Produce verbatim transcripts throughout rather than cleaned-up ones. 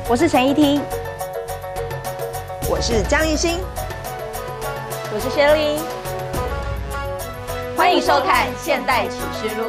我是陈怡婷， 我是江艺兴， 我是薛玲，欢迎收看《现代启示录》。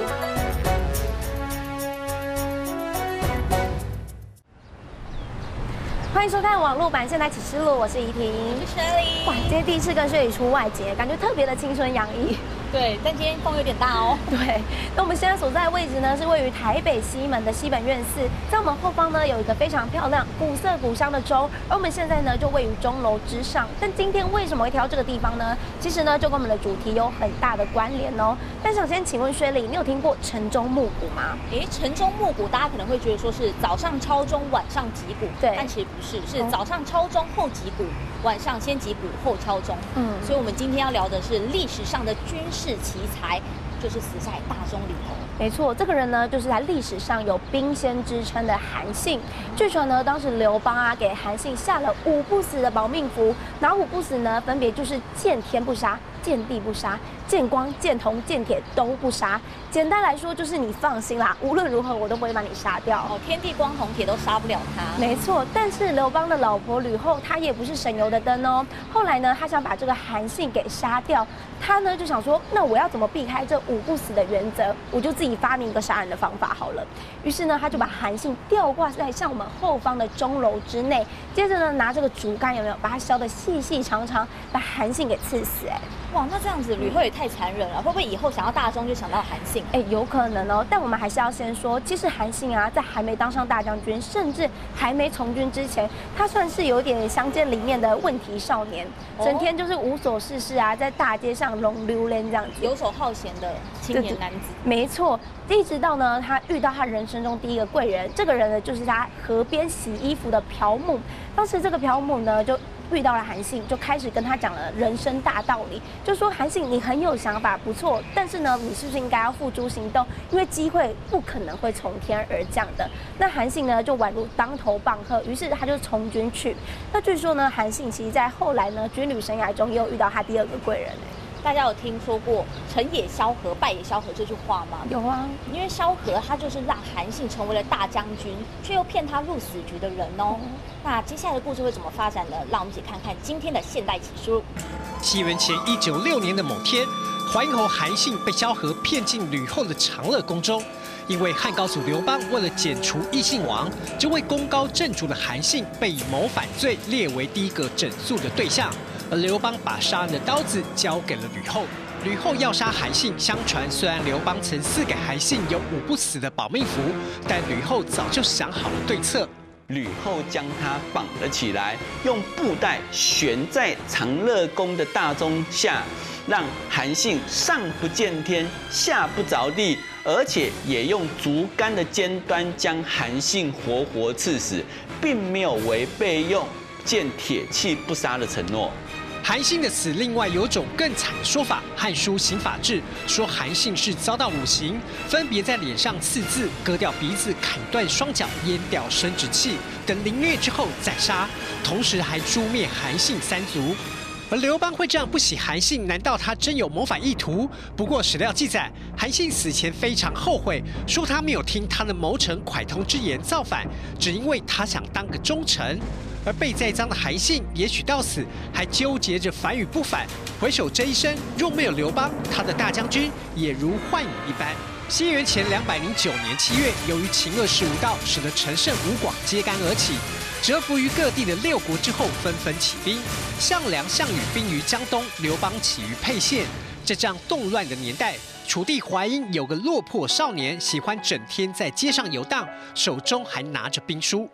欢迎收看网络版《现代启示录》，我是怡婷， 我是薛玲。 哇，今天第一次跟薛玲出外景，感觉特别的青春洋溢。 对，但今天风有点大哦。 对，那我们现在所在的位置呢，是位于台北西门的西本院寺，在我们后方呢有一个非常漂亮、古色古香的钟，而我们现在呢就位于钟楼之上。但今天为什么会挑这个地方呢？其实呢就跟我们的主题有很大的关联哦。但想先请问薛玲，你有听过晨钟暮鼓吗？ 诶，晨钟暮鼓，大家可能会觉得说是早上敲钟，晚上击鼓， 对， 但其实不是，是早上敲钟后击鼓，晚上先击鼓后敲钟。嗯，所以我们今天要聊的是历史上的军事奇才。就是死在大钟里头。 没错，这个人呢，就是在历史上有兵仙之称的韩信。据传呢，当时刘邦啊给韩信下了五不死的保命符，哪五不死呢？分别就是见天不杀、见地不杀、见光、见铜、见铁都不杀。简单来说，就是你放心啦，无论如何我都不会把你杀掉。 哦，天地光铜铁都杀不了他。 没错，但是刘邦的老婆吕后，她也不是省油的灯哦。后来呢，她想把这个韩信给杀掉，她呢就想说，那我要怎么避开这五不死的原则？我就自己发明一个杀人的方法好了。于是呢，他就把韩信吊挂在像我们后方的钟楼之内，接着呢，拿这个竹竿有没有把它削得细细长长，把韩信给刺死、欸。哎， 哇，那这样子吕后也太残忍了，会不会以后想要大钟就想到韩信？ 哎，有可能哦。但我们还是要先说，其实韩信啊，在还没当上大将军，甚至还没从军之前，他算是有点乡间里面的问题少年，整天就是无所事事啊，在大街上龙溜连这样子， 游手好闲的青年男子。 没错，一直到呢，他遇到他人生中第一个贵人，这个人呢，就是他河边洗衣服的朴母。当时这个朴母呢，就遇到了韩信，就开始跟他讲了人生大道理，就说韩信你很有想法，不错，但是呢，你是不是应该要付诸行动？因为机会不可能会从天而降的。那韩信呢，就宛如当头棒喝，于是他就从军去。那据说呢，韩信其实在后来呢，军旅生涯中也有遇到他第二个贵人。 大家有听说过“成也萧何，败也萧何”这句话吗？ 有啊， 因为萧何他就是让韩信成为了大将军，却又骗他入死局的人哦。嗯、那接下来的故事会怎么发展呢？让我们一起看看今天的现代启示录。 西元前一九六年的某天，淮阴侯韩信被萧何骗进吕后的长乐宫中。因为汉高祖刘邦为了剪除异姓王，就为功高震主的韩信被以谋反罪列为第一个整肃的对象。而刘邦把杀人的刀子交给了吕后，吕后要杀韩信。相传虽然刘邦曾赐给韩信有五不死的保命符，但吕后早就想好了对策。 吕后将他绑了起来，用布带悬在长乐宫的大钟下，让韩信上不见天，下不着地，而且也用竹竿的尖端将韩信活活刺死，并没有违背用见铁器不杀的承诺。 韩信的死，另外有种更惨的说法，《汉书刑法志》说韩信是遭到五刑，分别在脸上刺字、割掉鼻子、砍断双脚、阉掉生殖器等凌虐之后再杀，同时还诛灭韩信三族。而刘邦会这样不喜韩信，难道他真有谋反意图？不过史料记载，韩信死前非常后悔，说他没有听他的谋臣蒯通之言造反，只因为他想当个忠臣。而被栽赃的韩信，也许到死还纠结着反与不反。回首这一生，若没有刘邦，他的大将军也如幻影一般。西元前两百零九年七月，由于秦恶势无道，使得陈胜、吴广揭竿而起，折服于各地的六国之后，纷纷起兵。项梁、项羽兵于江东，刘邦起于沛县。在这样动乱的年代，楚地淮阴有个落魄少年，喜欢整天在街上游荡，手中还拿着兵书。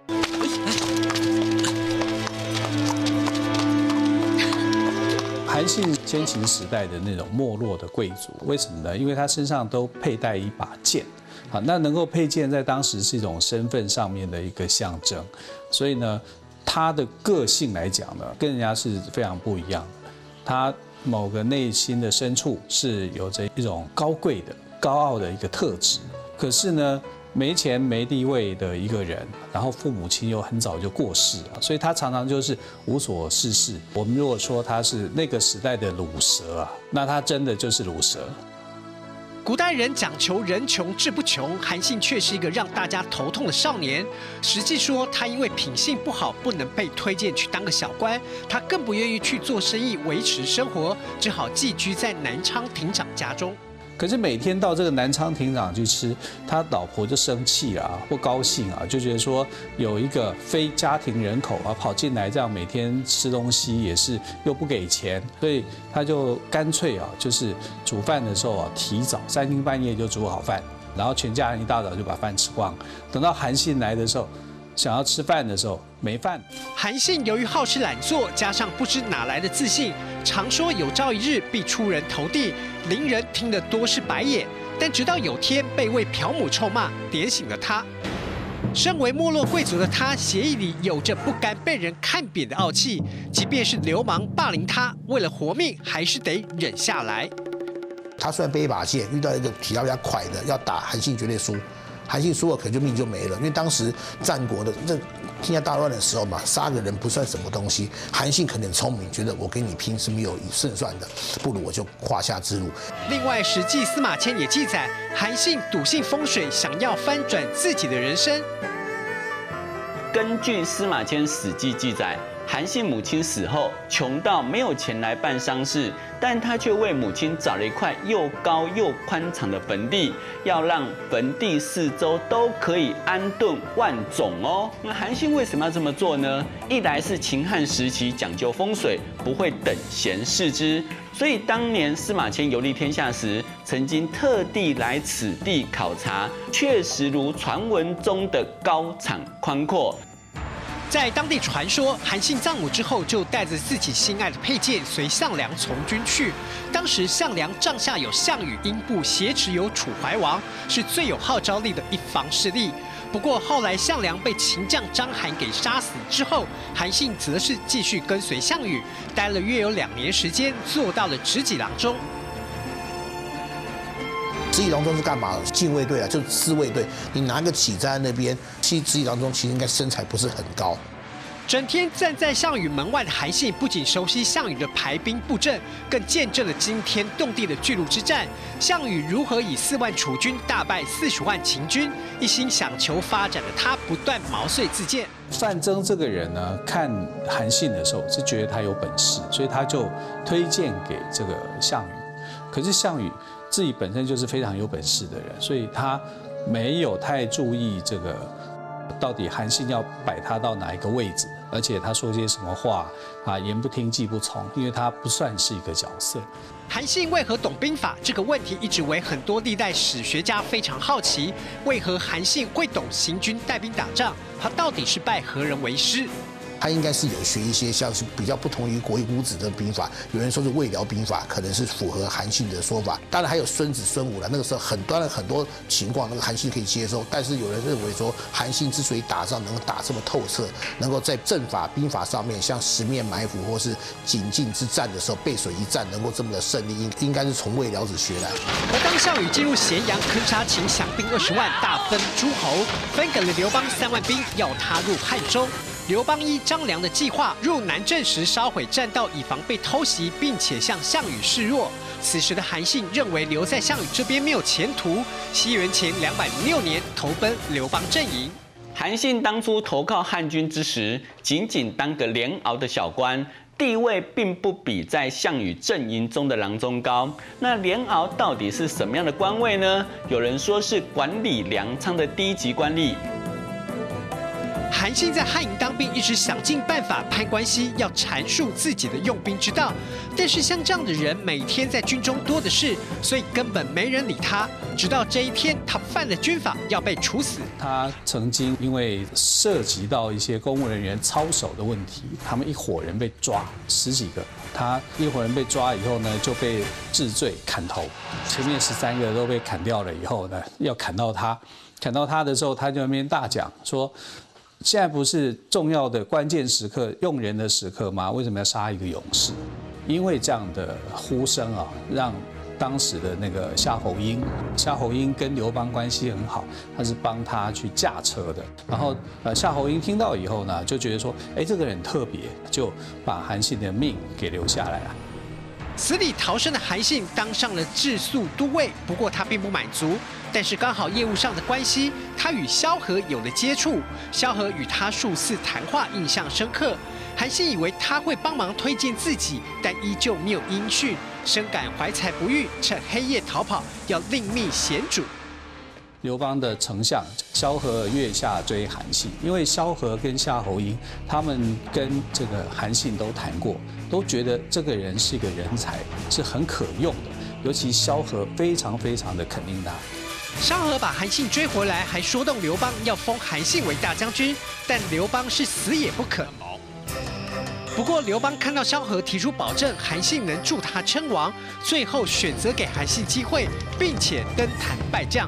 韩信先秦时代的那种没落的贵族，为什么呢？因为他身上都佩戴一把剑，好，那能够佩剑在当时是一种身份上面的一个象征，所以呢，他的个性来讲呢，跟人家是非常不一样的。他某个内心的深处是有着一种高贵的、高傲的一个特质，可是呢，没钱没地位的一个人，然后父母亲又很早就过世了，所以他常常就是无所事事。我们如果说他是那个时代的鲁蛇啊，那他真的就是鲁蛇。 古代人讲求人穷志不穷，韩信却是一个让大家头痛的少年。实际说，他因为品性不好，不能被推荐去当个小官，他更不愿意去做生意维持生活，只好寄居在南昌亭长家中。 可是每天到这个南昌亭长去吃，他老婆就生气啊，不高兴啊，就觉得说有一个非家庭人口啊跑进来，这样每天吃东西也是又不给钱，所以他就干脆啊，就是煮饭的时候啊提早三更半夜就煮好饭，然后全家人一大早就把饭吃光。等到韩信来的时候，想要吃饭的时候没饭。 韩信由于好吃懒做，加上不知哪来的自信，常说有朝一日必出人头地，邻人听得多是白眼。但直到有天被位嫖母臭骂，点醒了他。身为没落贵族的他，血液里有着不甘被人看扁的傲气，即便是流氓霸凌他，为了活命还是得忍下来。 他虽然背一把剑，遇到一个体力比较快的，要打韩信绝对输。韩信输了，可能就命就没了。因为当时战国的这天下大乱的时候嘛，杀个人不算什么东西。韩信可能很聪明，觉得我跟你拼是没有胜算的，不如我就华夏之路。 另外，《史记·司马迁》也记载，韩信笃信风水，想要翻转自己的人生。 根据《司马迁·史记》记载，韩信母亲死后，穷到没有钱来办丧事，但他却为母亲找了一块又高又宽敞的坟地，要让坟地四周都可以安顿万种哦。那韩信为什么要这么做呢？一来是秦汉时期讲究风水，不会等闲视之，所以当年司马迁游历天下时，曾经特地来此地考察，确实如传闻中的高敞宽阔。 在当地传说，韩信葬母之后，就带着自己心爱的佩剑随项梁从军去。当时项梁帐下有项羽，英布挟持有楚怀王，是最有号召力的一方势力。不过后来项梁被秦将章邯给杀死之后，韩信则是继续跟随项羽，待了约有两年时间，做到了执戟郎中。 执戟郎中是干嘛？禁卫队啊，就是侍卫队。你拿个旗在那边，其实执戟郎中其实应该身材不是很高。 整天站在项羽门外的韩信，不仅熟悉项羽的排兵布阵，更见证了惊天动地的巨鹿之战。项羽如何以四万楚军大败四十万秦军，一心想求发展的他，不断毛遂自荐。 范增这个人呢，看韩信的时候是觉得他有本事，所以他就推荐给这个项羽。可是项羽自己本身就是非常有本事的人，所以他没有太注意这个到底韩信要摆他到哪一个位置，而且他说些什么话啊，言不听计不从，因为他不算是一个角色。 韩信为何懂兵法这个问题，一直为很多历代史学家非常好奇。为何韩信会懂行军带兵打仗？他到底是拜何人为师？ 他应该是有学一些像是比较不同于国语五子的兵法，有人说是魏辽兵法，可能是符合韩信的说法。当然还有孙子孙武了，那个时候很当然很多情况，那个韩信可以接受。但是有人认为说，韩信之所以打仗能够打这么透彻，能够在阵法兵法上面，像十面埋伏或是紧进之战的时候背水一战，能够这么的胜利，应应该是从魏辽子学来。 而当项羽进入咸阳，坑杀秦降兵二十万，大分诸侯，分给了刘邦三万兵，要他入汉中。刘邦依张良的计划，入南郑时烧毁栈道，以防被偷袭，并且向项羽示弱。此时的韩信认为留在项羽这边没有前途，西元前两百零六年投奔刘邦阵营。 韩信当初投靠汉军之时，仅仅当个连敖的小官，地位并不比在项羽阵营中的郎中高。那连敖到底是什么样的官位呢？有人说是管理粮仓的低级官吏。 韩信在汉营当兵，一直想尽办法攀关系，要阐述自己的用兵之道。但是像这样的人，每天在军中多的是，所以根本没人理他。直到这一天，他犯了军法，要被处死。 他曾经因为涉及到一些公务人员操守的问题，他们一伙人被抓，十几个。他一伙人被抓以后呢，就被治罪砍头。前面十三个都被砍掉了以后呢，要砍到他，砍到他的时候，他就在那边大讲说，现在不是重要的关键时刻、用人的时刻吗？为什么要杀一个勇士？因为这样的呼声啊，让当时的那个夏侯婴，夏侯婴跟刘邦关系很好，他是帮他去驾车的。然后呃，夏侯婴听到以后呢，就觉得说，哎，这个人特别，就把韩信的命给留下来了。 死里逃生的韩信当上了治粟都尉，不过他并不满足。但是刚好业务上的关系，他与萧何有了接触。萧何与他数次谈话，印象深刻。韩信以为他会帮忙推荐自己，但依旧没有音讯，深感怀才不遇，趁黑夜逃跑，要另觅险主。 刘邦的丞相萧何月下追韩信，因为萧何跟夏侯婴他们跟这个韩信都谈过，都觉得这个人是一个人才，是很可用的。尤其萧何非常非常的肯定他。 萧何把韩信追回来，还说动刘邦要封韩信为大将军，但刘邦是死也不肯。不过刘邦看到萧何提出保证，韩信能助他称王，最后选择给韩信机会，并且登坛拜将。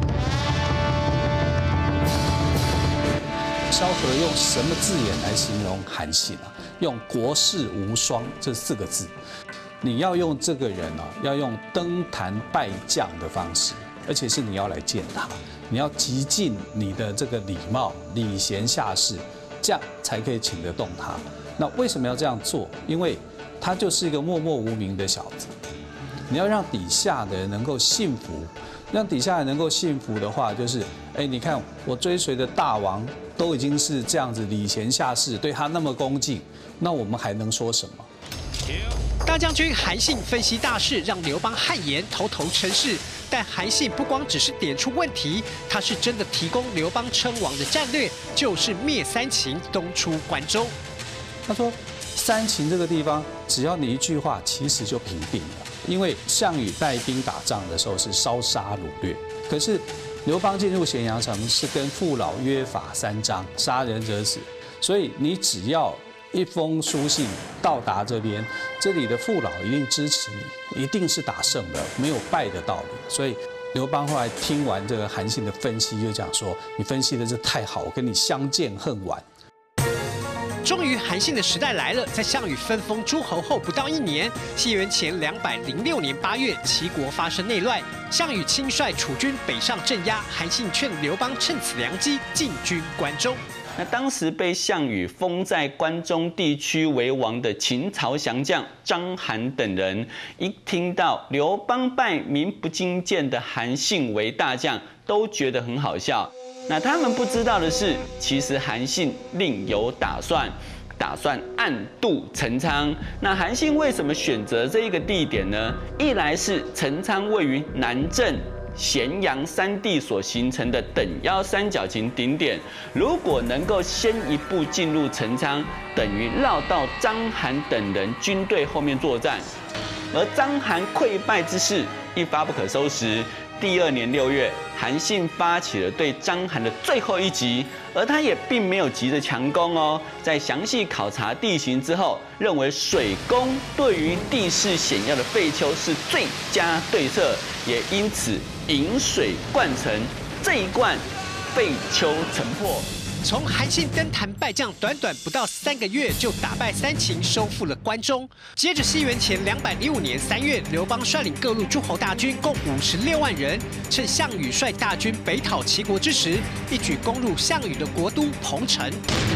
萧何用什么字眼来形容韩信啊？用国士无双这四个字。你要用这个人啊，要用登坛拜将的方式，而且是你要来见他，你要极尽你的这个礼貌、礼贤下士，这样才可以请得动他。那为什么要这样做？因为他就是一个默默无名的小子，你要让底下的人能够信服。让底下人能够信服的话，就是，哎，你看我追随的大王都已经是这样子礼贤下士，对他那么恭敬，那我们还能说什么？ 大将军韩信分析大势，让刘邦汗颜，头头成事。但韩信不光只是点出问题，他是真的提供刘邦称王的战略，就是灭三秦，东出关中。 他说，三秦这个地方，只要你一句话，其实就平定了。因为项羽带兵打仗的时候是烧杀掳掠，可是刘邦进入咸阳城是跟父老约法三章，杀人者死。所以你只要一封书信到达这边，这里的父老一定支持你，一定是打胜的，没有败的道理。所以刘邦后来听完这个韩信的分析，就讲说：“你分析的这太好，我跟你相见恨晚。” 终于，韩信的时代来了。在项羽分封诸侯后不到一年，西元前两百零六年八月，齐国发生内乱，项羽亲率楚军北上镇压，韩信劝刘邦趁此良机进军关中。 那当时被项羽封在关中地区为王的秦朝降将章邯等人，一听到刘邦拜名不经见的韩信为大将，都觉得很好笑。那他们不知道的是，其实韩信另有打算，打算暗渡陈仓。那韩信为什么选择这一个地点呢？一来是陈仓位于南郑、咸阳三地所形成的等腰三角形顶点，如果能够先一步进入陈仓，等于绕到章邯等人军队后面作战，而章邯溃败之势一发不可收拾。第二年六月，韩信发起了对章邯的最后一击，而他也并没有急着强攻哦。在详细考察地形之后，认为水攻对于地势险要的废丘是最佳对策，也因此引水灌城，这一灌废丘城破。 从韩信登坛拜将，短短不到三个月就打败三秦，收复了关中。接着，西元前两百零五年三月，刘邦率领各路诸侯大军共五十六万人，趁项羽率大军北讨齐国之时，一举攻入项羽的国都彭城。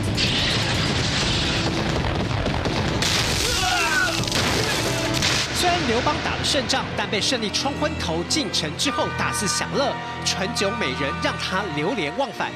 虽然刘邦打了胜仗，但被胜利冲昏头，进城之后大肆享乐，醇酒美人让他流连忘返。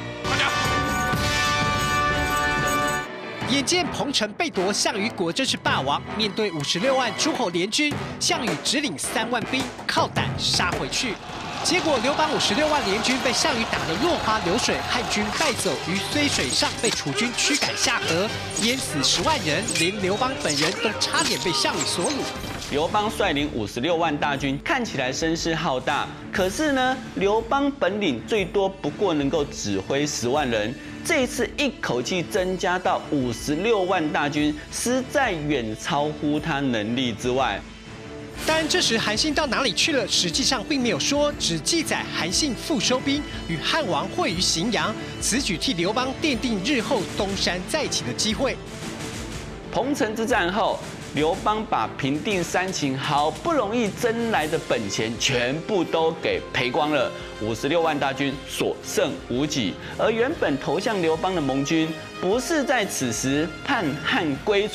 眼见彭城被夺，项羽果真是霸王。面对五十六万诸侯联军，项羽只领三万兵，靠胆杀回去。结果刘邦五十六万联军被项羽打得落花流水，汉军败走于睢水上，被楚军驱赶下河，淹死十万人，连刘邦本人都差点被项羽所虏。 刘邦率领五十六万大军，看起来声势浩大，可是呢，刘邦本领最多不过能够指挥十万人。这次一口气增加到五十六万大军，实在远超乎他能力之外。 但这时韩信到哪里去了？实际上并没有说，只记载韩信复收兵，与汉王会于荥阳。此举替刘邦奠定日后东山再起的机会。 彭城之战后，刘邦把平定三秦好不容易争来的本钱全部都给赔光了，五十六万大军所剩无几。而原本投向刘邦的盟军，不是在此时叛汉归楚，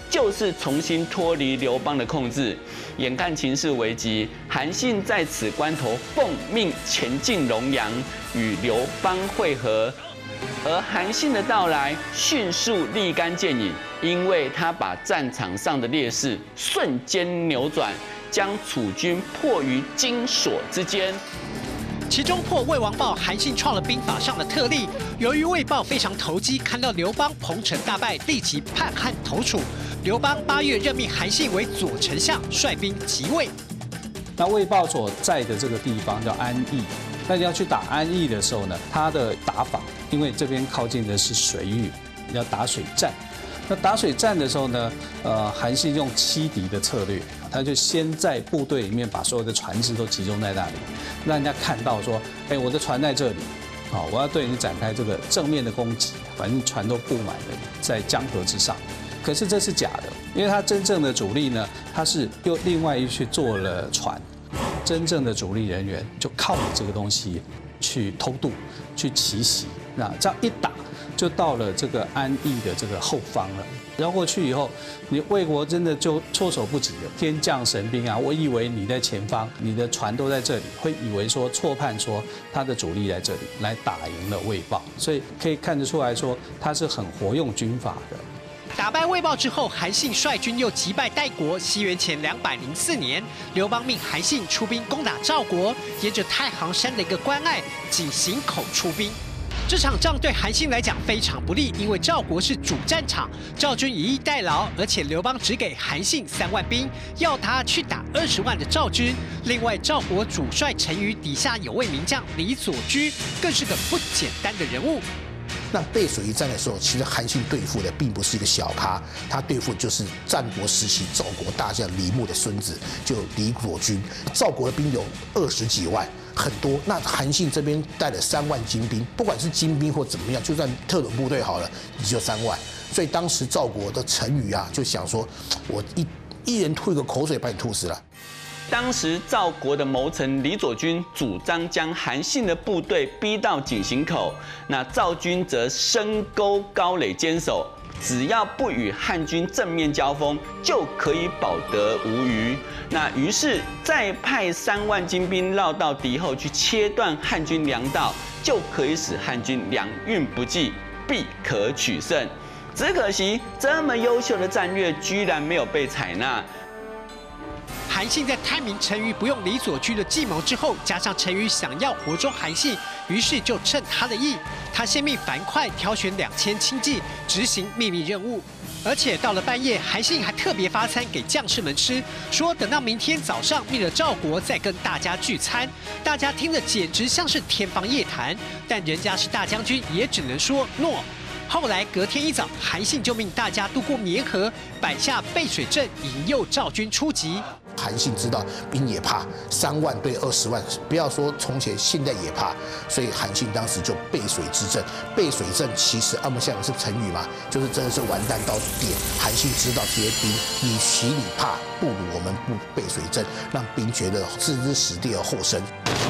就是重新脱离刘邦的控制。眼看情势危急，韩信在此关头奉命前进龙阳，与刘邦会合。而韩信的到来迅速立竿见影，因为他把战场上的劣势瞬间扭转，将楚军迫于荆索之间。 其中破魏王豹，韩信创了兵法上的特例。由于魏豹非常投机，看到刘邦彭城大败，立即叛汉投楚。刘邦八月任命韩信为左丞相，率兵即魏。 那魏豹所在的这个地方叫安邑。那你要去打安邑的时候呢，他的打法，因为这边靠近的是水域，要打水战。那打水战的时候呢，呃，韩信用欺敌的策略，他就先在部队里面把所有的船只都集中在那里，让人家看到说，哎，我的船在这里，好，我要对你展开这个正面的攻击，反正船都布满了在江河之上。可是这是假的，因为他真正的主力呢，他是又另外去做了船。真正的主力人员就靠你这个东西去偷渡、去奇袭，那这样一打就到了这个安邑的这个后方了。绕过去以后，你魏国真的就措手不及了。天降神兵啊！我以为你在前方，你的船都在这里，会以为说错判说他的主力在这里来打赢了魏豹，所以可以看得出来说他是很活用军法的。 打败魏豹之后，韩信率军又击败代国。西元前两百零四年，刘邦命韩信出兵攻打赵国，沿着太行山的一个关隘井陉口出兵。这场仗对韩信来讲非常不利，因为赵国是主战场，赵军以逸待劳，而且刘邦只给韩信三万兵，要他去打二十万的赵军。另外，赵国主帅陈馀底下有位名将李左居，更是个不简单的人物。 那背水一战的时候，其实韩信对付的并不是一个小咖，他对付就是战国时期赵国大将李牧的孙子，就李左军。赵国的兵有二十几万，很多。那韩信这边带了三万精兵，不管是精兵或怎么样，就算特种部队好了，也就三万。所以当时赵国的陈馀啊，就想说，我一一人吐一个口水，把你吐死了。 当时赵国的谋臣李左军主张将韩信的部队逼到井陉口，那赵军则深沟高垒坚守，只要不与汉军正面交锋，就可以保得无虞。那于是再派三万精兵绕到敌后去切断汉军粮道，就可以使汉军粮运不济，必可取胜。只可惜这么优秀的战略居然没有被采纳。 韩信在探明陈馀不用李左居的计谋之后，加上陈馀想要活捉韩信，于是就趁他的意，他先命樊哙挑选两千轻骑执行秘密任务。而且到了半夜，韩信还特别发餐给将士们吃，说等到明天早上灭了赵国再跟大家聚餐。大家听着简直像是天方夜谭，但人家是大将军，也只能说诺。后来隔天一早，韩信就命大家渡过沔河，摆下背水阵，引诱赵军出击。 韩信知道兵也怕，三万对二十万，不要说从前，现在也怕，所以韩信当时就背水之阵。背水阵其实按不像是成语嘛，就是真的是完蛋到点。韩信知道这些兵，与其你怕，不如我们不背水阵，让兵觉得置之死地而后生。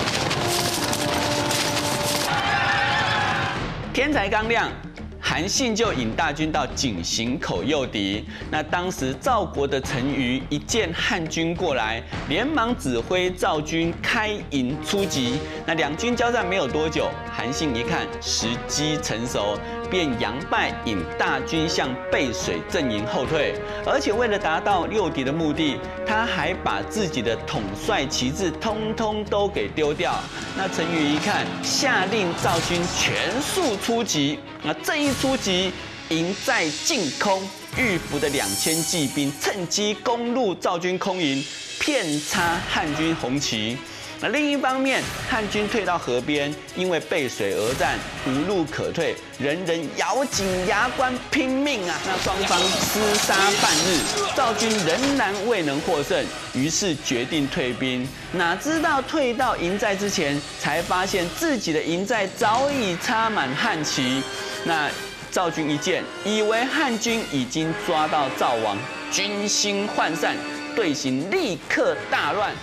天才刚亮。韩信就引大军到井陉口诱敌。那当时赵国的陈馀一见汉军过来，连忙指挥赵军开营出击。那两军交战没有多久，韩信一看时机成熟，便佯败引大军向背水阵营后退。而且为了达到诱敌的目的，他还把自己的统帅旗帜通通都给丢掉。那陈馀一看，下令赵军全数出击。那这一出击，营寨进空，御伏的两千骑兵趁机攻入赵军空营，遍插汉军红旗。那另一方面，汉军退到河边，因为背水而战，无路可退，人人咬紧牙关拼命啊！那双方厮杀半日，赵军仍然未能获胜，于是决定退兵。哪知道退到营寨之前，才发现自己的营寨早已插满汉旗。那赵军一见，以为汉军已经抓到赵王，军心涣散，队形立刻大乱。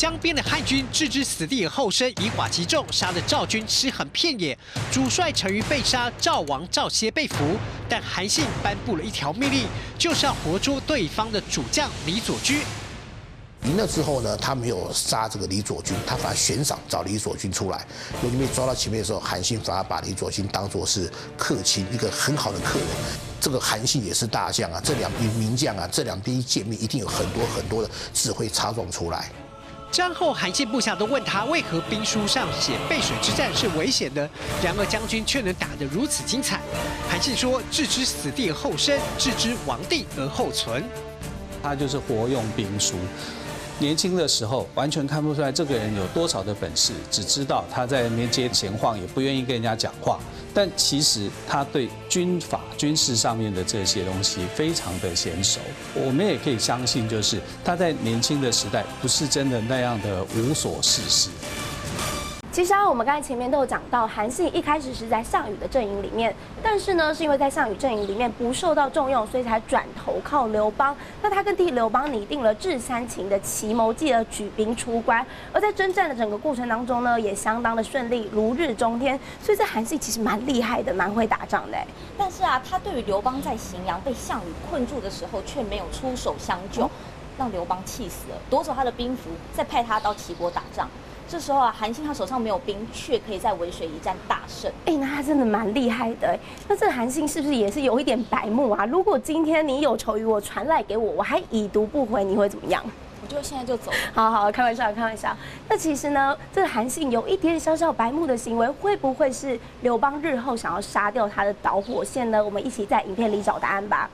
江边的汉军置之死地而后生，以寡击众，杀得赵军尸横遍野。主帅陈馀被杀，赵王赵歇被俘。但韩信颁布了一条命令，就是要活捉对方的主将李左军。 赢了之后呢，他没有杀这个李左军，他反而悬赏找李左军出来。刘军被抓到前面的时候，韩信反而把李左军当作是客卿，一个很好的客人。这个韩信也是大将啊，这两名名将啊，这两边一见面，一定有很多很多的智慧插撞出来。 战后，韩信部下都问他为何兵书上写背水之战是危险的，然而将军却能打得如此精彩。韩信说：“置之死地而后生，置之亡地而后存。” 他就是活用兵书。年轻的时候完全看不出来这个人有多少的本事，只知道他在那边接闲晃，也不愿意跟人家讲话。但其实他对军法、军事上面的这些东西非常的娴熟。我们也可以相信，就是他在年轻的时代不是真的那样的无所事事。 其实啊，我们刚才前面都有讲到，韩信一开始是在项羽的阵营里面，但是呢，是因为在项羽阵营里面不受到重用，所以才转投靠刘邦。那他跟弟刘邦拟定了制三秦的奇谋，继而举兵出关。而在征战的整个过程当中呢，也相当的顺利，如日中天。所以这韩信其实蛮厉害的，蛮会打仗的。 但是啊，他对于刘邦在荥阳被项羽困住的时候，却没有出手相救，让刘邦气死了，夺走他的兵符，再派他到齐国打仗。这时候啊，韩信他手上没有兵，却可以在渭水一战大胜。 哎，那他真的蛮厉害的。那这韩信是不是也是有一点白目啊？如果今天你有求于我，传来给我，我还已读不回，你会怎么样？ 我就现在就走。 好好，开玩笑，开玩笑。那其实呢，这个韩信有一点小小白目的行为，会不会是刘邦日后想要杀掉他的导火线呢？我们一起在影片里找答案吧。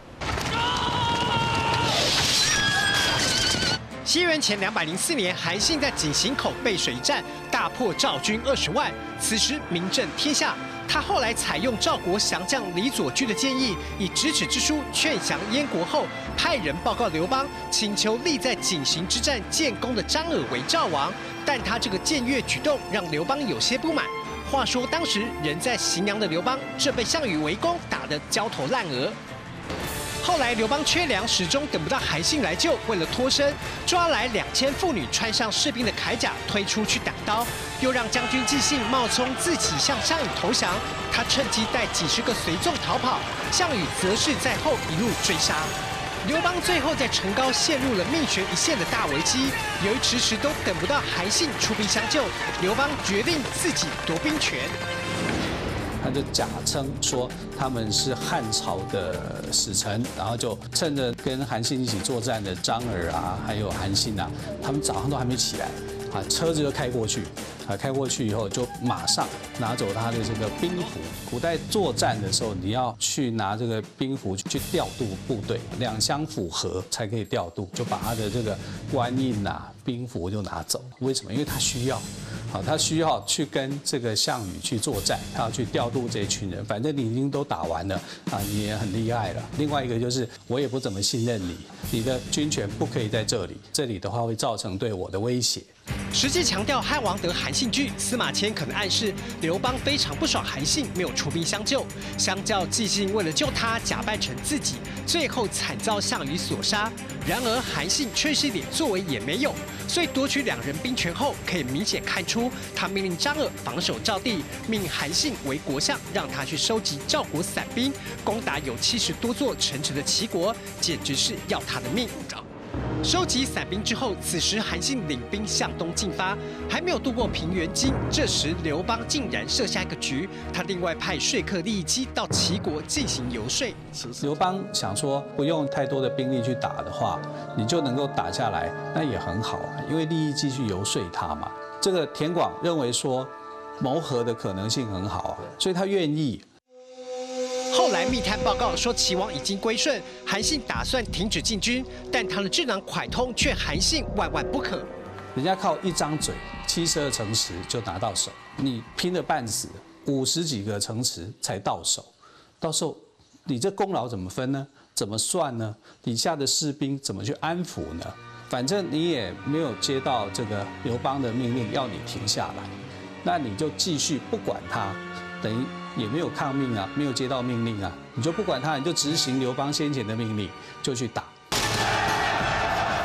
西元前两百零四年，韩信在井陉口背水一战，大破赵军二十万，此时名震天下。他后来采用赵国降将李左军的建议，以直旨之书劝降燕国后，派人报告刘邦，请求立在井陉之战建功的张耳为赵王。但他这个僭越举动让刘邦有些不满。话说当时人在荥阳的刘邦，正被项羽围攻，打得焦头烂额。后来刘邦缺粮，始终等不到韩信来救，为了脱身，抓来两千妇女，穿上士兵的铠甲，推出去打刀，又让将军纪信冒充自己向项羽投降，他趁机带几十个随从逃跑，项羽则是在后一路追杀。刘邦最后在成皋陷入了命悬一线的大危机，由于迟迟都等不到韩信出兵相救，刘邦决定自己夺兵权。 他就假称说他们是汉朝的使臣，然后就趁着跟韩信一起作战的张耳啊，还有韩信啊，他们早上都还没起来，啊，车子就开过去，啊，开过去以后就马上拿走他的这个兵符。古代作战的时候，你要去拿这个兵符去调度部队，两相符合才可以调度，就把他的这个官印啊、兵符就拿走。为什么？因为他需要。好，他需要去跟这个项羽去作战，他要去调度这一群人。反正你已经都打完了啊，你也很厉害了。另外一个就是，我也不怎么信任你，你的军权不可以在这里，这里的话会造成对我的威胁。 实际强调汉王得韩信惧，司马迁可能暗示刘邦非常不爽韩信没有出兵相救。相较纪信为了救他，假扮成自己，最后惨遭项羽所杀。然而韩信却是一点作为也没有，所以夺取两人兵权后，可以明显看出他命令张耳防守赵地，命韩信为国相，让他去收集赵国散兵，攻打有七十多座城池的齐国，简直是要他的命。收集散兵之后，此时韩信领兵向东进发，还没有渡过平原津。这时刘邦竟然设下一个局，他另外派说客利益基到齐国进行游说。 刘邦想说，不用太多的兵力去打的话，你就能够打下来，那也很好啊，因为利益基去游说他嘛。这个田广认为说，谋和的可能性很好啊，所以他愿意。 后来密探报告说齐王已经归顺，韩信打算停止进军，但他的智囊蒯通劝韩信万万不可。 人家靠一张嘴，七十二城池就拿到手，你拼了半死，五十几个城池才到手，到时候你这功劳怎么分呢？怎么算呢？底下的士兵怎么去安抚呢？反正你也没有接到这个刘邦的命令要你停下来，那你就继续不管他，等于也没有抗命啊，没有接到命令啊，你就不管他，你就执行刘邦先前的命令，就去打。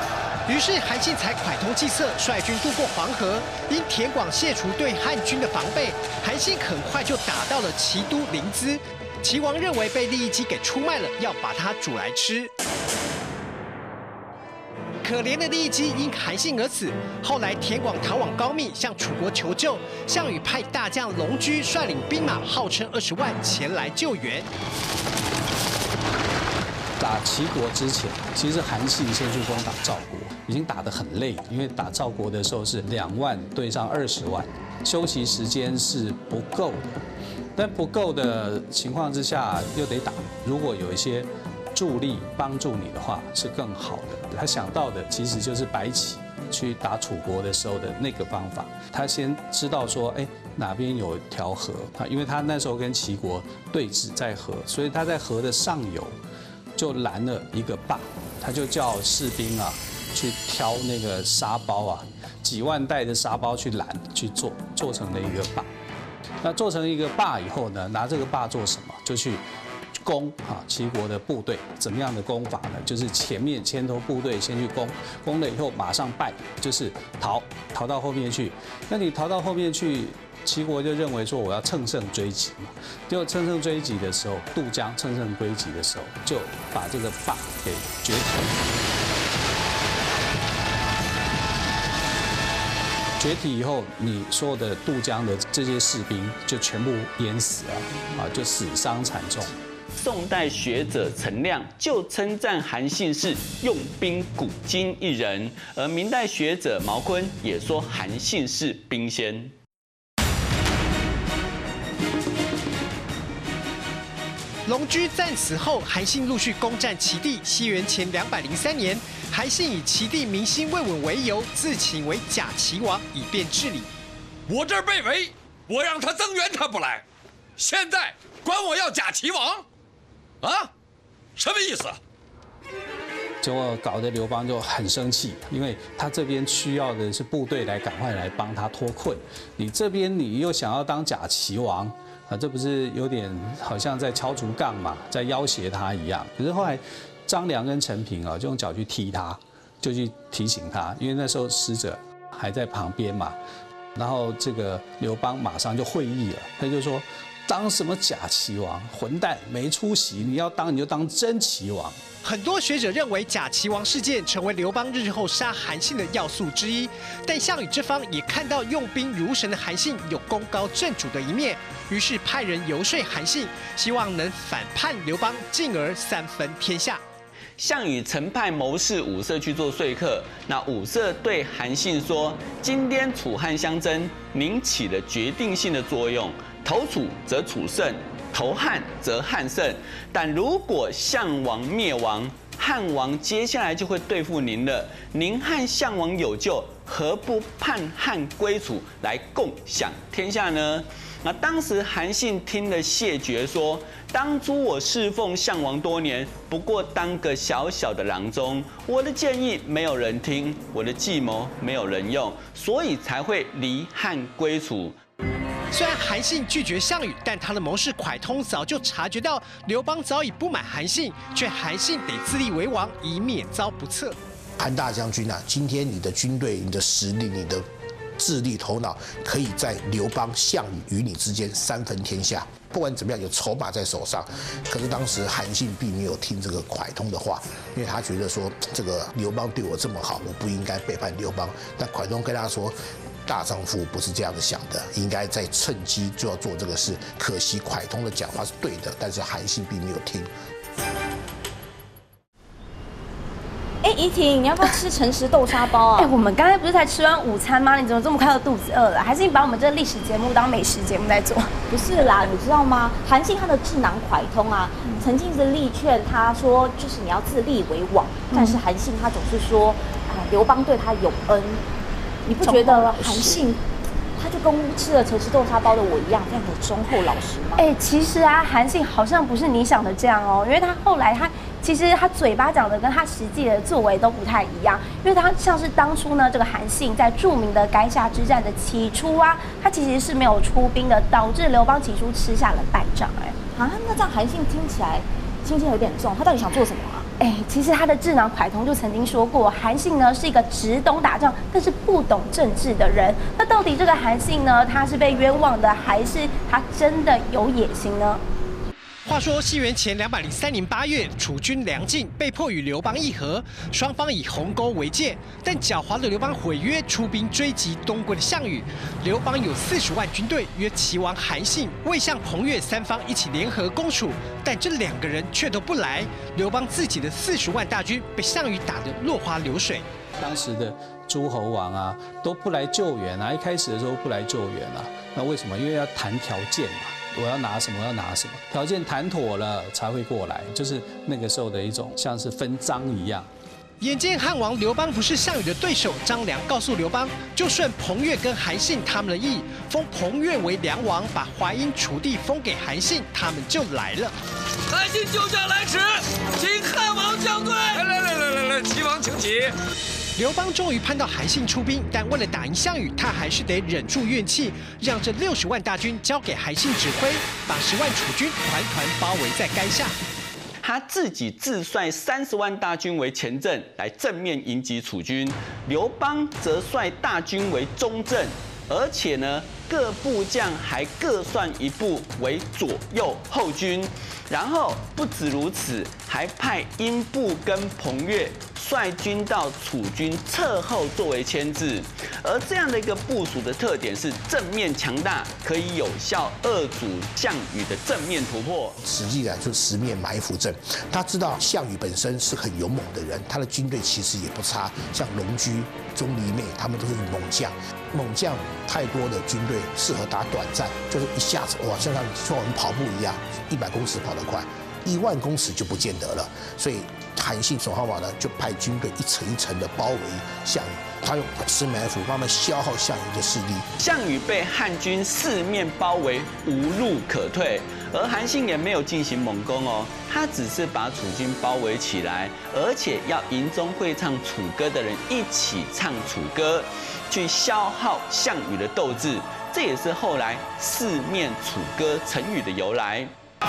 于是韩信才蒯通计策，率军渡过黄河。因田广卸除对汉军的防备，韩信很快就打到了齐都临淄。齐王认为被利益姬给出卖了，要把它煮来吃。可怜的利益姬因韩信而死。后来田广逃往高密，向楚国求救。项羽派大将龙驹率领兵马，号称二十万前来救援。 打齐国之前，其实韩信先去攻打赵国，已经打得很累，因为打赵国的时候是两万对上二十万，休息时间是不够的。但不够的情况之下，又得打。如果有一些助力帮助你的话，是更好的。他想到的其实就是白起去打楚国的时候的那个方法。他先知道说，哎，哪边有条河啊？因为他那时候跟齐国对峙在河，所以他在河的上游就拦了一个坝，他就叫士兵啊去挑那个沙包啊，几万袋的沙包去拦去做，做成了一个坝。那做成一个坝以后呢，拿这个坝做什么？就去攻啊齐国的部队。怎么样的攻法呢？就是前面牵头部队先去攻，攻了以后马上败，就是逃，逃到后面去。那你逃到后面去，齐国就认为说我要乘胜追击嘛。结果乘胜追击的时候，渡江乘胜追击的时候，就把这个坝给决堤。决堤以后，你所有的渡江的这些士兵就全部淹死了，啊，就死伤惨重。 宋代学者陈亮就称赞韩信是用兵古今一人，而明代学者毛坤也说韩信是兵仙。 龙驹战死后，韩信陆续攻占齐地。西元前两百零三年，韩信以齐地民心未稳为由，自请为假齐王，以便治理。 我这儿被围，我让他增援，他不来，现在管我要假齐王，啊，什么意思？ 结果搞得刘邦就很生气，因为他这边需要的是部队来赶快来帮他脱困，你这边你又想要当假齐王。啊，这不是有点好像在敲竹杠嘛，在要挟他一样。可是后来张良跟陈平啊，就用脚去踢他，就去提醒他，因为那时候使者还在旁边嘛。然后这个刘邦马上就会意了，他就说：“当什么假齐王，混蛋，没出息！你要当你就当真齐王。” 很多学者认为假齐王事件成为刘邦日后杀韩信的要素之一，但项羽这方也看到用兵如神的韩信有功高震主的一面，于是派人游说韩信，希望能反叛刘邦，进而三分天下。 项羽曾派谋士伍射去做说客，那伍射对韩信说：“今天楚汉相争，您起了决定性的作用，投楚则楚胜。”投汉则汉胜，但如果项王灭亡，汉王接下来就会对付您了。您和项王有救，何不叛汉归楚，来共享天下呢？那当时韩信听了谢绝说：“当初我侍奉项王多年，不过当个小小的郎中，我的建议没有人听，我的计谋没有人用，所以才会离汉归楚。” 虽然韩信拒绝项羽，但他的谋士蒯通早就察觉到刘邦早已不满韩信，却韩信得自立为王，以免遭不测。 韩大将军啊，今天你的军队、你的实力、你的智力、头脑，可以在刘邦、项羽与你之间三分天下。不管怎么样，有筹码在手上。可是当时韩信并没有听这个蒯通的话，因为他觉得说，这个刘邦对我这么好，我不应该背叛刘邦。但蒯通跟他说：“大丈夫不是这样子想的，应该在趁机就要做这个事。”可惜蒯通的讲话是对的，但是韩信并没有听。 哎，怡婷，你要不要吃诚实豆沙包啊？ 哎，我们刚才不是才吃完午餐吗？你怎么这么快就肚子饿了？还是你把我们这历史节目当美食节目在做？ 不是啦，你知道吗？韩信他的智囊蒯通啊，曾经是力劝他说，就是你要自立为王。但是韩信他总是说，啊，刘邦对他有恩。你不觉得韩信他就跟吃了诚实豆沙包的我一样，非常的忠厚老实吗？ 哎，其实啊，韩信好像不是你想的这样哦，因为他后来他其实他嘴巴讲的跟他实际的作为都不太一样，因为他像是当初呢，这个韩信在著名的垓下之战的起初啊，他其实是没有出兵的，导致刘邦起初吃下了败仗。哎， 啊，那这样韩信听起来心机有点重，他到底想做什么啊？ 哎，其实他的智囊蒯通就曾经说过，韩信呢是一个只懂打仗，但是不懂政治的人。那到底这个韩信呢，他是被冤枉的，还是他真的有野心呢？ 话说西元前两百零三年八月，楚军梁晋被迫与刘邦议和，双方以鸿沟为界。但狡猾的刘邦毁约，出兵追击东归的项羽。刘邦有四十万军队，约齐王韩信、魏相彭越三方一起联合攻楚，但这两个人却都不来。刘邦自己的四十万大军被项羽打得落花流水。 当时的诸侯王啊都不来救援啊，一开始的时候不来救援啊，那为什么？因为要谈条件嘛。我要拿什么？我要拿什么？条件谈妥了才会过来，就是那个时候的一种像是分赃一样。 眼见汉王刘邦不是项羽的对手，张良告诉刘邦，就顺彭越跟韩信他们的意，封彭越为梁王，把淮阴楚地封给韩信，他们就来了。 韩信救驾来迟，请汉王降罪。来来来来来来，齐王请起。 刘邦终于盼到韩信出兵，但为了打赢项羽，他还是得忍住怨气，让这六十万大军交给韩信指挥，把十万楚军团团包围在垓下。 他自己自率三十万大军为前阵，来正面迎击楚军；刘邦则率大军为中阵，而且呢，各部将还各算一部为左右后军。然后不止如此，还派英布跟彭越率军到楚军侧后作为牵制。而这样的一个部署的特点是正面强大，可以有效遏阻项羽的正面突破。 实际上就是十面埋伏阵。他知道项羽本身是很勇猛的人，他的军队其实也不差，像龙驹、钟离昧他们都是猛将。猛将太多的军队适合打短战，就是一下子哇，像像像我们跑步一样，一百公尺跑得快，一万公尺就不见得了。所以韩信守号码呢，就派军队一层一层的包围项羽，他用十埋伏慢慢消耗项羽的势力。 项羽被汉军四面包围，无路可退，而韩信也没有进行猛攻哦，他只是把楚军包围起来，而且要营中会唱楚歌的人一起唱楚歌，去消耗项羽的斗志。这也是后来四面楚歌成语的由来。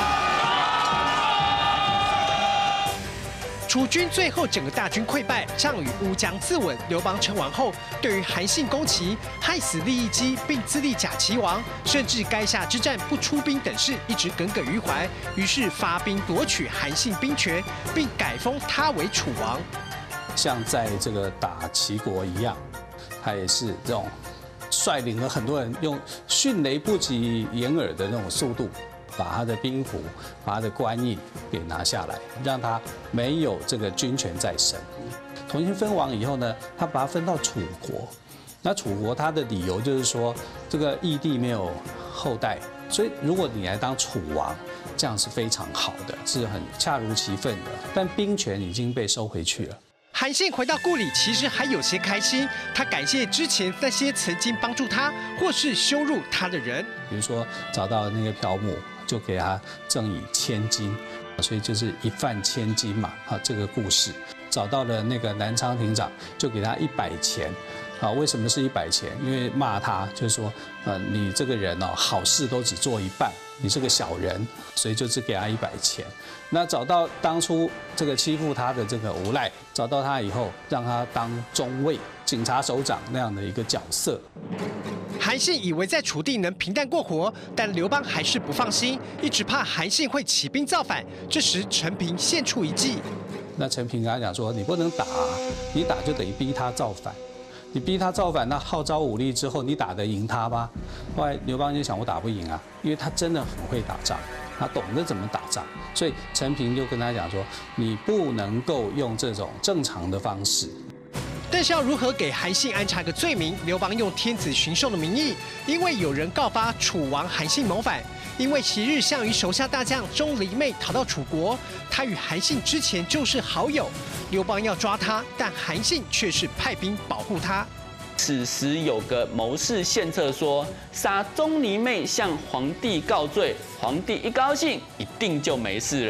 楚军最后整个大军溃败，项羽乌江自刎，刘邦称王后，对于韩信攻齐，害死利益姬，并自立假齐王，甚至垓下之战不出兵等事，一直耿耿于怀。于是发兵夺取韩信兵权，并改封他为楚王。 像在这个打齐国一样，他也是这种率领了很多人，用迅雷不及掩耳的那种速度，把他的兵符、把他的官印给拿下来，让他没有这个军权在身。重新分王以后呢，他把他分到楚国。那楚国他的理由就是说，这个义帝没有后代，所以如果你来当楚王，这样是非常好的，是很恰如其分的。但兵权已经被收回去了。 韩信回到故里，其实还有些开心。他感谢之前那些曾经帮助他或是羞辱他的人， 比如说找到那个朴母，就给他赠以千金，所以就是一饭千金嘛。啊，这个故事找到了那个南昌亭长，就给他一百钱。啊，为什么是一百钱？因为骂他，就是说，呃，你这个人哦，好事都只做一半，你是个小人，所以就只给他一百钱。那找到当初这个欺负他的这个无赖，找到他以后，让他当中尉、警察首长那样的一个角色。 韩信以为在楚地能平淡过活，但刘邦还是不放心，一直怕韩信会起兵造反。这时陈平献出一计， 那陈平跟他讲说：“你不能打，你打就等于逼他造反。你逼他造反，那号召武力之后，你打得赢他吧？”后来刘邦就想，我打不赢啊，因为他真的很会打仗，他懂得怎么打仗，所以陈平就跟他讲说：“你不能够用这种正常的方式。” 但是要如何给韩信安插个罪名？刘邦用天子巡狩的名义，因为有人告发楚王韩信谋反，因为昔日项羽手下大将钟离昧逃到楚国，他与韩信之前就是好友。刘邦要抓他，但韩信却是派兵保护他。 此时有个谋士献策说，杀钟离昧向皇帝告罪，皇帝一高兴，一定就没事了。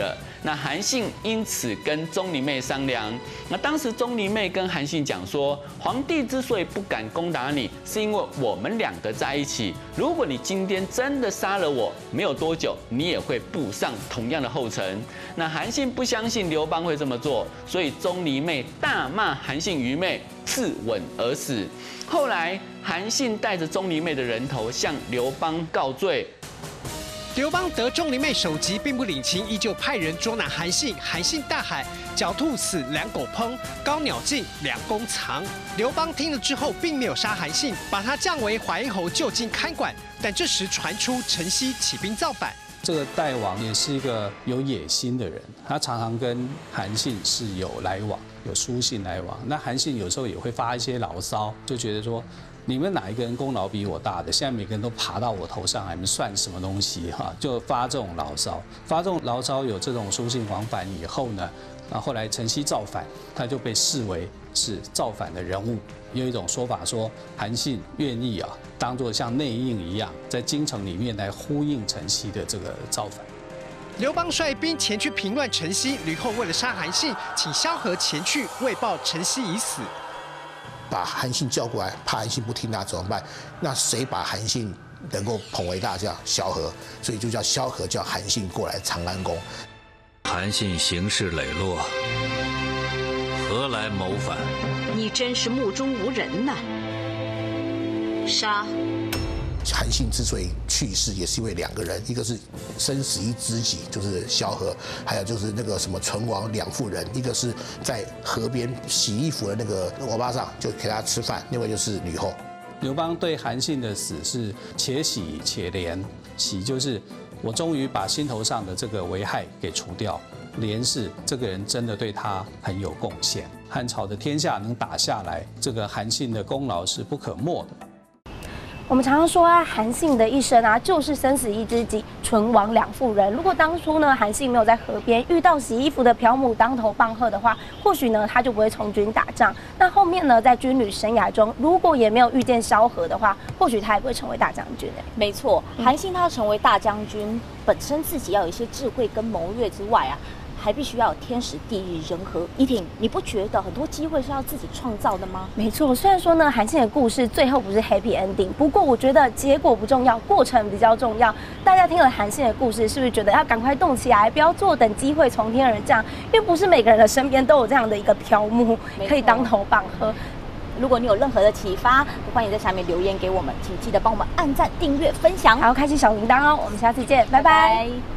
那韩信因此跟钟离昧商量，那当时钟离昧跟韩信讲说，皇帝之所以不敢攻打你，是因为我们两个在一起。如果你今天真的杀了我，没有多久你也会步上同样的后尘。那韩信不相信刘邦会这么做，所以钟离昧大骂韩信愚昧，自刎而死。后来韩信带着钟离昧的人头向刘邦告罪。 刘邦得钟离昧首级，并不领情，依旧派人捉拿韩信。韩信大喊：“狡兔死，良狗烹；高鸟尽，良弓藏。”刘邦听了之后，并没有杀韩信，把他降为淮侯，就近看管。但这时传出陈豨起兵造反。 这个代王也是一个有野心的人，他常常跟韩信是有来往，有书信来往。那韩信有时候也会发一些牢骚，就觉得说，你们哪一个人功劳比我大的？现在每个人都爬到我头上，还没算什么东西哈？就发这种牢骚，发这种牢骚有这种书信往返以后呢，啊，后来陈豨造反，他就被视为是造反的人物。有一种说法说，韩信愿意啊，当作像内应一样，在京城里面来呼应陈豨的这个造反。 刘邦率兵前去平乱陈豨，吕后为了杀韩信，请萧何前去慰报陈豨已死。 把韩信叫过来，怕韩信不听他怎么办？那谁把韩信能够捧为大将？萧何，所以就叫萧何叫韩信过来长安宫。 韩信行事磊落，何来谋反？ 你真是目中无人呐！杀！ 韩信之所以去世，也是因为两个人，一个是生死一知己，就是萧何，还有就是那个什么存亡两妇人，一个是在河边洗衣服的那个欧巴桑，就给他吃饭，另外就是吕后。 刘邦对韩信的死是且喜且怜，喜就是我终于把心头上的这个危害给除掉，怜是这个人真的对他很有贡献，汉朝的天下能打下来，这个韩信的功劳是不可没的。 我们常常说啊，韩信的一生啊，就是生死一知己，存亡两妇人。如果当初呢，韩信没有在河边遇到洗衣服的朴母当头棒喝的话，或许呢，他就不会从军打仗。那后面呢，在军旅生涯中，如果也没有遇见萧何的话，或许他也不会成为大将军。 没错，韩信他要成为大将军，本身自己要有一些智慧跟谋略之外啊，还必须要有天时地利人和。依婷，你不觉得很多机会是要自己创造的吗？ 没错，虽然说呢，韩信的故事最后不是 happy ending， 不过我觉得结果不重要，过程比较重要。大家听了韩信的故事，是不是觉得要赶快动起来，不要坐等机会从天而降？因为不是每个人的身边都有这样的一个朴母可以当头棒喝。 如果你有任何的启发，欢迎在下面留言给我们，请记得帮我们按赞、订阅、分享， 还要开启小铃铛哦。我们下次见，拜拜。 拜拜。